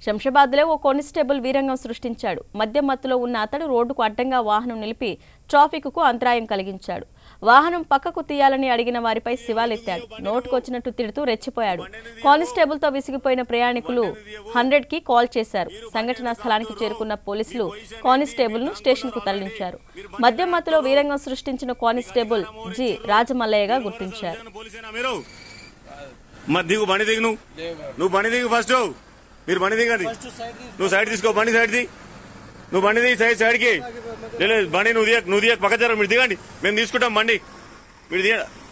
శంషాబాద్లో ఓ constable వీరంగం సృష్టించాడు. మద్యం మత్తులో ఉన్న అతడు రోడ్డుకు అడ్డంగా వాహనం నిలిపి ట్రాఫిక్కు అంతరాయం కలిగించాడు. వాహనం పక్కకు తీయాలని అడిగిన వారిపై శివాలెత్తాడు. నోటుకొచ్చినట్టు తిడుతూ రెచ్చిపోయాడు. కానిస్టేబుల్తో విసిగిపోయిన ప్రయాణికులు 100కి కాల్ చేశారు. సంఘటనా స్థలానికి చేరుకున్న పోలీసులు కానిస్టేబుల్ను స్టేషన్కు తరలించారు. మద్యం మత్తులో వీరంగం సృష్టించిన కానిస్టేబుల్ జి రాజమల్లయ్యగా గుర్తించారు. నువ్వు బండి దిగు ఫస్ట్. మీరు బండి దిగండి. నువ్వు సైడ్ తీసుకో. బండి సైడ్ ది. నువ్వు బండి దిగి సైడ్కి లేదు. బండి నువ్వు దిగ పక్క జర. మీరు దిగండి. మేము తీసుకుంటాం బండి. మీరు దిగ.